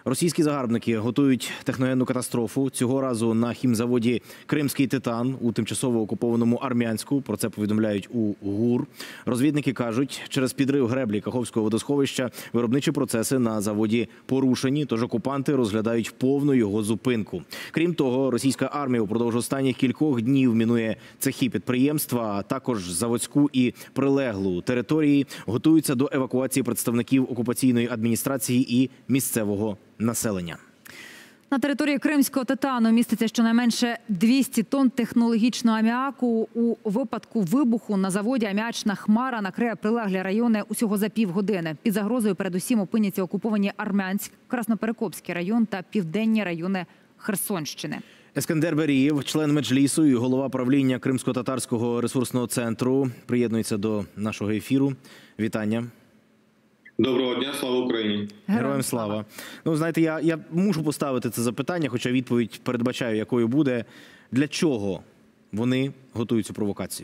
Російські загарбники готують техногенну катастрофу. Цього разу на хімзаводі «Кримський титан» у тимчасово окупованому Армянську. Про це повідомляють у ГУР. Розвідники кажуть, через підрив греблі Каховського водосховища виробничі процеси на заводі порушені, тож окупанти розглядають повну його зупинку. Крім того, російська армія упродовж останніх кількох днів мінує цехи підприємства, а також заводську і прилеглу території, готуються до евакуації представників окупаційної адміністрації і місцевого населення. На території Кримського титану міститься щонайменше 200 тонн технологічного аміаку. У випадку вибуху на заводі аміачна хмара накриє прилеглі райони усього за півгодини. Під загрозою передусім опиняться окуповані Армянськ, Красноперекопський район та південні райони Херсонщини. Ескендер Берієв, член Меджлісу і голова правління Кримсько-татарського ресурсного центру, приєднується до нашого ефіру. Вітання. Доброго дня, слава Україні. Героям слава. Ну, знаєте, я мушу поставити це запитання, хоча відповідь передбачаю, якою буде. Для чого вони готують цю провокацію?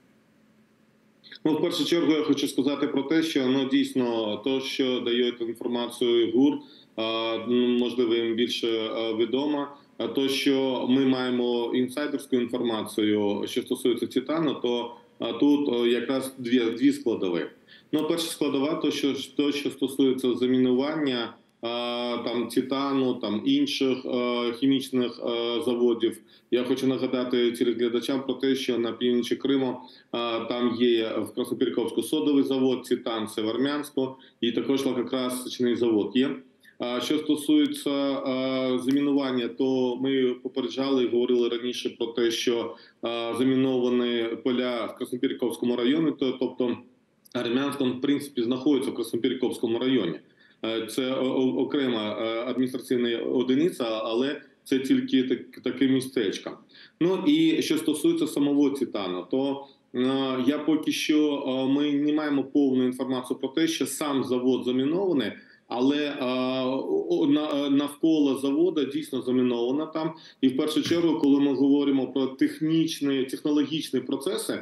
Ну, в першу чергу я хочу сказати про те, що дійсно то, що дає інформацію ГУР, можливо, їм більше відомо. То, що ми маємо інсайдерську інформацію, що стосується титану, то тут якраз дві складові. Перша складова, то, що стосується замінування титану, інших хімічних заводів. Я хочу нагадати телеглядачам про те, що на півночі Криму там є в Красноперекопську содовий завод, титан це в Армянську, і також лакокрасочний завод є. Що стосується замінування, то ми попереджали і говорили раніше про те, що заміновані поля в Красноперекопському районі, тобто Армянськом, в принципі, знаходиться в Красноперекопському районі. Це окрема адміністративна одиниця, але це тільки таке містечко. І що стосується самого титану, то я поки що, ми не маємо повну інформацію про те, що сам завод замінований, але навколо заводу дійсно заміновано там. І в першу чергу, коли ми говоримо про технологічні процеси,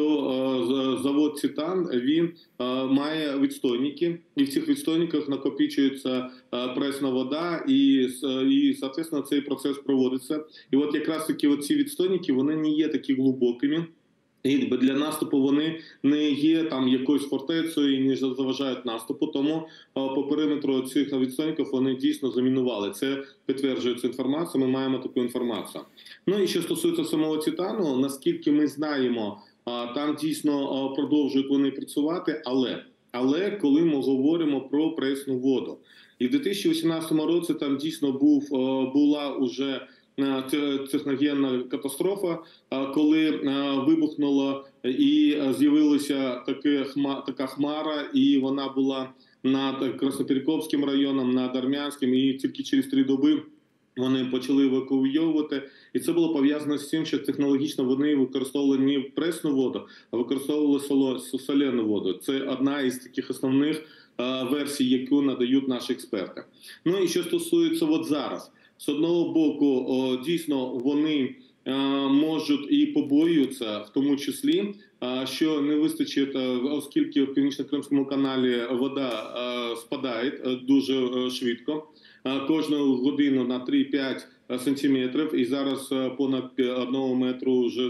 то завод «Титан», він має відстойники, і в цих відстойниках накопичується пресна вода, і соответственно, цей процес проводиться. І от якраз таки ці відстойники, вони не є такі глибокими, і для наступу вони не є там якоюсь фортецею і не заважають наступу, тому по периметру цих відстойників вони дійсно замінували. Це підтверджується інформація, ми маємо таку інформацію. І що стосується самого титану, наскільки ми знаємо, там дійсно продовжують вони працювати, але коли ми говоримо про пресну воду. І в 2018 році там дійсно була уже техногенна катастрофа, коли вибухнула і з'явилася така хмара, і вона була над Красноперекопським районом, над Армянським, і тільки через 3 доби вони почали евакуйовувати. І це було пов'язано з тим, що технологічно вони використовували не пресну воду, а використовували соляну воду. Це одна із таких основних версій, яку надають наші експерти. І що стосується зараз. З одного боку, дійсно, вони можуть і побоюються, в тому числі, що не вистачить, оскільки в Північно-Кримському каналі вода спадає дуже швидко. Кожну годину на 3-5 сантиметрів, і зараз понад 1 метру вже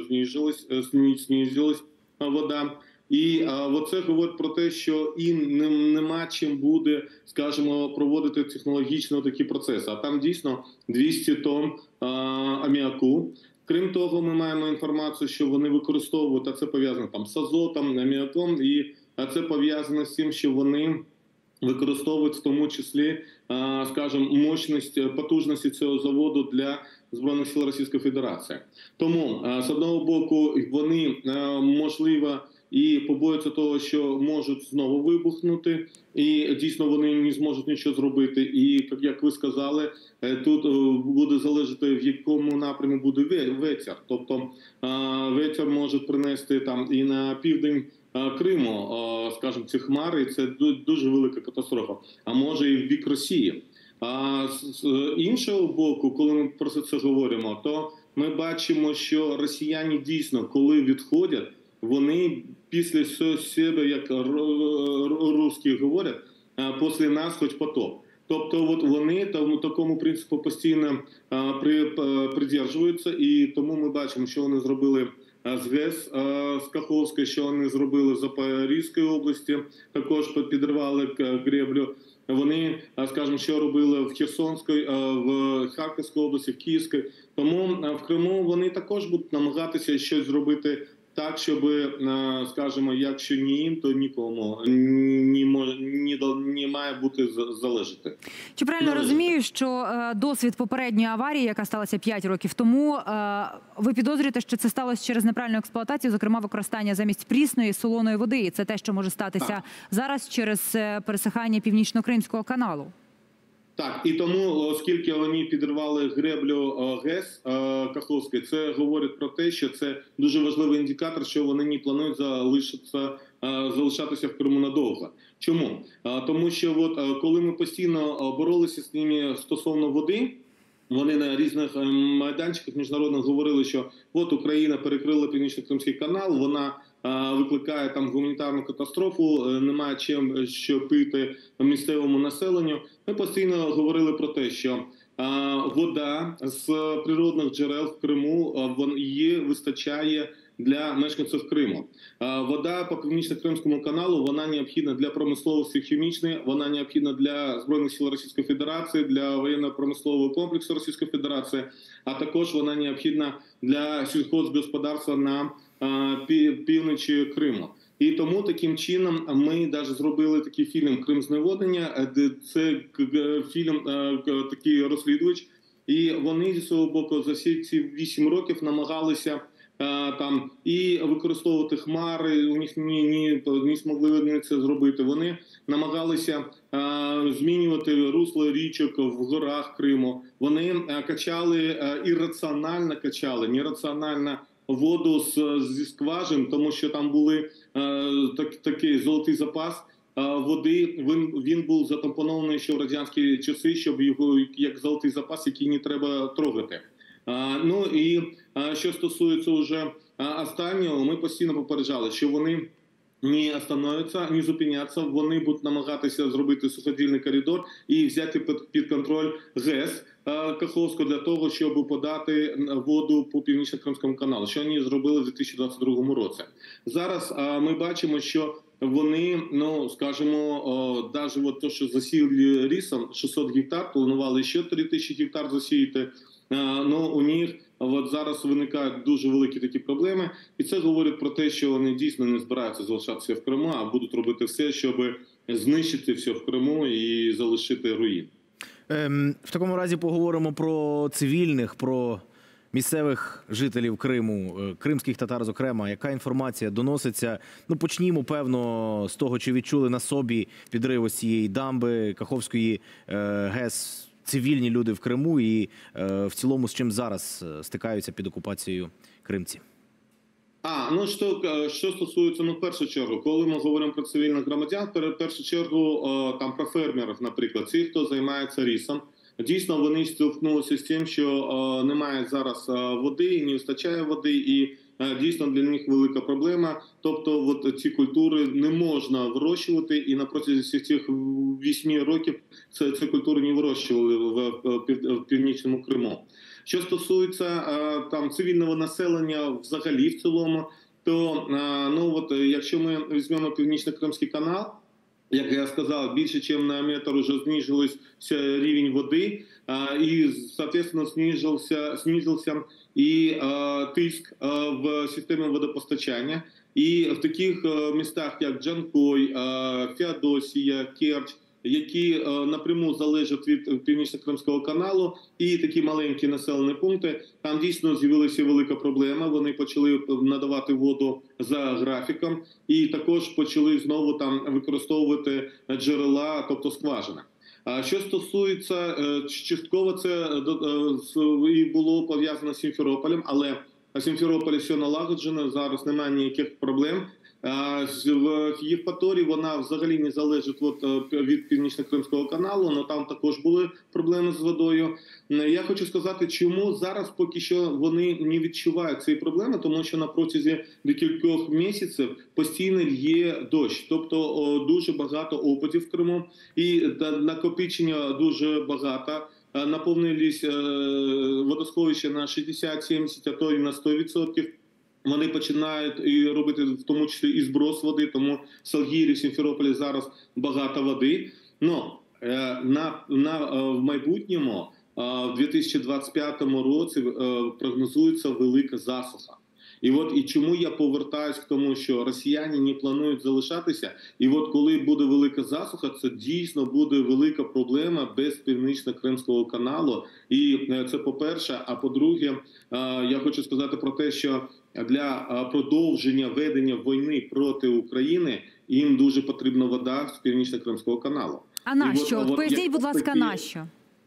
знизилась вода. І оце говорить про те, що їм нема чим буде, скажімо, проводити технологічно такі процеси. А там дійсно 200 тонн аміаку. Крім того, ми маємо інформацію, що вони використовують, а це пов'язано там з азотом, аміаком, і це пов'язано з тим, що вони використовують в тому числі, скажімо, потужності цього заводу для Збройних сил Російської Федерації. Тому, з одного боку, вони, можливо, і побоюються того, що можуть знову вибухнути, і дійсно вони не зможуть нічого зробити. І, як ви сказали, тут буде залежати, в якому напрямі буде ветер. Тобто ветер може принести там і на південь Криму, скажімо, ці хмари, і це дуже велика катастрофа. А може і в бік Росії. А з іншого боку, коли ми про це говоримо, то ми бачимо, що росіяни дійсно, коли відходять, вони після себе, як русські говорять, після нас хоч потоп. Тобто, от вони такому принципу постійно придержуються, і тому ми бачимо, що вони зробили з ГЕС з Каховської, що вони зробили в Запорізькій області, також підривали греблю. Вони, скажімо, що робили в Херсонській, в Харківській області, в Київській. Тому в Криму вони також будуть намагатися щось зробити так, щоб, скажімо, якщо не їм, то нікому не має бути залежати. Чи правильно розумію, що досвід попередньої аварії, яка сталася 5 років тому, ви підозрюєте, що це сталося через неправильну експлуатацію, зокрема використання замість прісної солоної води, і це те, що може статися зараз через пересихання Північно-Кримського каналу? Так, і тому, оскільки вони підривали греблю ГЕС Каховської, це говорить про те, що це дуже важливий індикатор, що вони не планують залишатися в Криму надовго. Чому? Тому що коли ми постійно боролися з ними стосовно води, вони на різних майданчиках міжнародних говорили, що от Україна перекрила Північно-Кримський канал, вона викликає там гуманітарну катастрофу, немає чим що пити місцевому населенню. Ми постійно говорили про те, що вода з природних джерел в Криму її вистачає для мешканців Криму. Вода по Північно-Кримському каналу, вона необхідна для промисловості хімічної, вона необхідна для Збройних сил Російської Федерації, для воєнно-промислового комплексу Російської Федерації, а також вона необхідна для сільгоспгосподарства на півночі Криму. І тому таким чином ми навіть зробили такий фільм «Крим-зневоднення». Це фільм такий розслідувач. І вони зі свого боку за всі ці 8 років намагалися там і використовувати хмари, у них не змогли це зробити. Вони намагалися змінювати русло річок в горах Криму. Вони качали, ірраціонально качали, нераціонально воду зі скважин, тому що там були такий золотий запас води. Він був затампонований ще в радянські часи, щоб його як золотий запас, який не треба трогати. Ну і що стосується вже останнього, ми постійно попереджали, що вони не остановляться, не зупиняться, вони будуть намагатися зробити суходільний коридор і взяти під контроль ГЕС Каховську для того, щоб подати воду по Північно-Кримському каналу, що вони зробили в 2022 році. Зараз ми бачимо, що вони, ну, скажімо, навіть от те, що засіяли рисом 600 гектар, планували ще 3000 гектар засіяти, ну, у них от зараз виникають дуже великі такі проблеми, і це говорить про те, що вони дійсно не збираються залишатися в Криму, а будуть робити все, щоб знищити все в Криму і залишити руїн. В такому разі поговоримо про цивільних, про місцевих жителів Криму, кримських татар зокрема. Яка інформація доноситься? Ну, почнімо, певно, з того, чи відчули на собі підрив ось цієї дамби Каховської ГЕС цивільні люди в Криму і в цілому з чим зараз стикаються під окупацією кримці? Ну, що стосується, ну, в першу чергу, коли ми говоримо про цивільних громадян, в першу чергу, там, про фермерів, наприклад, ці, хто займається рисом, дійсно, вони стикнулися з тим, що немає зараз води, не вистачає води, і дійсно для них велика проблема. Тобто, от ці культури не можна вирощувати, і на протязі цих 8 років ці культури не вирощували в Північному Криму. Що стосується там цивільного населення взагалі в цілому, то ну от якщо ми візьмемо Північно-Кримський канал, як я сказав, більше ніж на метр вже знизився рівень води, і, соответственно, знизився і тиск в системі водопостачання. І в таких містах, як Джанкой, Феодосія, Керчь, які напряму залежать від Північно-Кримського каналу, і такі маленькі населені пункти, там дійсно з'явилася велика проблема. Вони почали надавати воду за графіком і також почали знову там використовувати джерела, тобто скважини. Що стосується, частково це і було пов'язано з Сімферополем, але в Сімферополі все налагоджено, зараз немає ніяких проблем. В Євпаторії вона взагалі не залежить від Північно-Кримського каналу, але там також були проблеми з водою. Я хочу сказати, чому зараз поки що вони не відчувають цієї проблеми, тому що на протязі декількох місяців постійно є дощ, тобто дуже багато опадів в Криму і накопичення дуже багато. Наповнились водосховища на 60-70, а то і на 100%. Вони починають і робити в тому числі і зброс води, тому в Салгірі, в Сімферополі зараз багато води. Но в майбутньому, в 2025 році прогнозується велика засуха. І чому я повертаюсь к тому, що росіяни не планують залишатися, і коли буде велика засуха, це дійсно буде велика проблема без Північно-Кримського каналу. І це по-перше, а по-друге, я хочу сказати про те, що для продовження ведення війни проти України їм дуже потрібна вода з Північно-Кримського каналу. А на що? Поясніть, будь ласка, на що?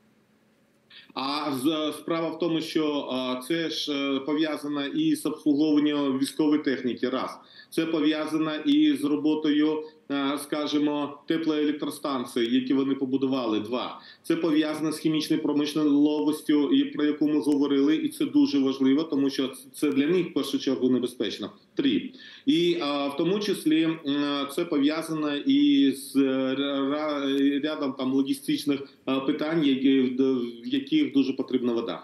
А справа в тому, що це ж пов'язано і з обслуговуванням військової техніки, раз. Це пов'язано і з роботою, скажімо, теплоелектростанцій, які вони побудували, два. Це пов'язано з хімічною промисловістю, про яку ми говорили, і це дуже важливо, тому що це для них в першу чергу небезпечно. Три. І в тому числі це пов'язано і з рядом там логістичних питань, в яких дуже потрібна вода.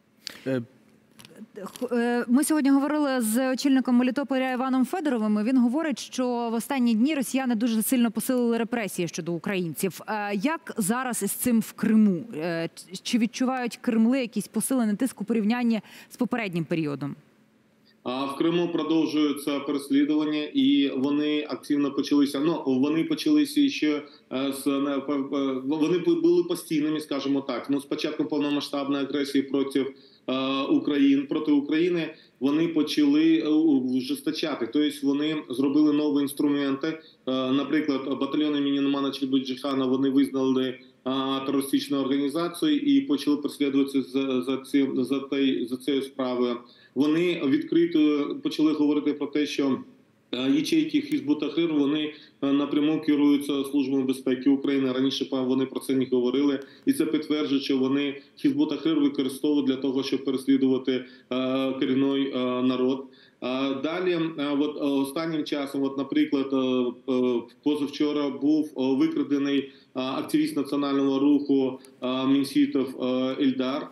Ми сьогодні говорили з очільником Мелітополя Іваном Федоровим. Він говорить, що в останні дні росіяни дуже сильно посилили репресії щодо українців. Як зараз із цим в Криму? Чи відчувають кремли якийсь посилений тиск у порівнянні з попереднім періодом? В Криму продовжуються переслідування, і вони активно почалися. Вони почалися ще вони були постійними, скажімо так. З початком повномасштабної агресії проти України вони почали ужесточати. Тобто вони зробили нові інструменти. Наприклад, батальйон імені Нумана Челебіджіхана вони визнали терористичною організацією і почали переслідуватися за цією справою. Вони відкрито почали говорити про те, що ячейки Хізбут-Тахрир, вони напряму керуються Службою безпеки України. Раніше вони про це не говорили. І це підтверджує, що вони Хізбут-Тахрир використовують для того, щоб переслідувати корінний народ. Далі, останнім часом, наприклад, позавчора був викрадений активіст національного руху Менсітов Ельдар.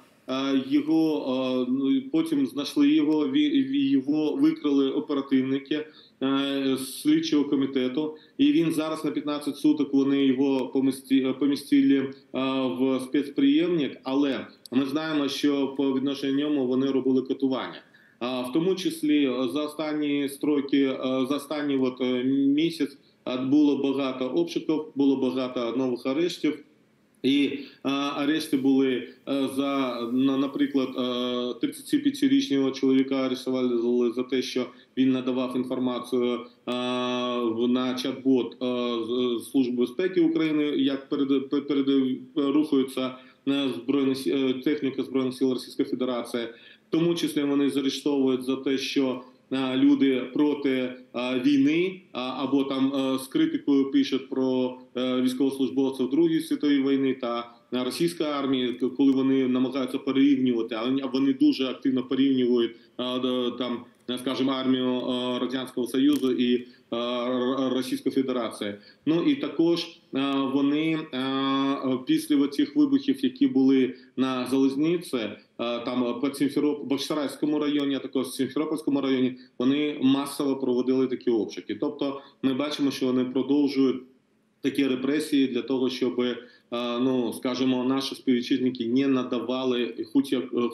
Потім знайшли його викрили оперативники слідчого комітету, і він зараз на 15 суток вони його помістили в спецприємник, але ми знаємо, що по відношенню ньому вони робили катування. В тому числі за останній місяць було багато обшуків, було багато нових арештів. І арешти були наприклад, 35-річного чоловіка арештували за те, що він надавав інформацію на чат-бот Служби безпеки України, як рухається техніка Збройних сил Російської Федерації. В тому числі вони заарештовують за те, що люди проти війни або там з критикою пишуть про військовослужбовців Другої світової війни та російської армії, коли вони намагаються порівнювати, а вони дуже активно порівнюють там, скажімо, армію Радянського Союзу і Російської Федерації. І також вони після цих вибухів, які були на Залізниці, там по Бахчисарайському районі, а також в Сімферопольському районі, вони масово проводили такі обшуки. Тобто ми бачимо, що вони продовжують такі репресії для того, щоб, скажімо, наші співвітчизники не надавали хоч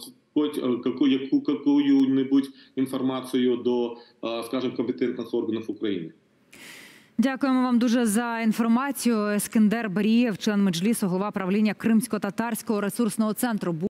яку-небудь інформацію до, скажімо, компетентних органів України. Дякуємо вам дуже за інформацію. Ескендер Барієв, член Меджлісу, голова правління Кримсько-татарського ресурсного центру.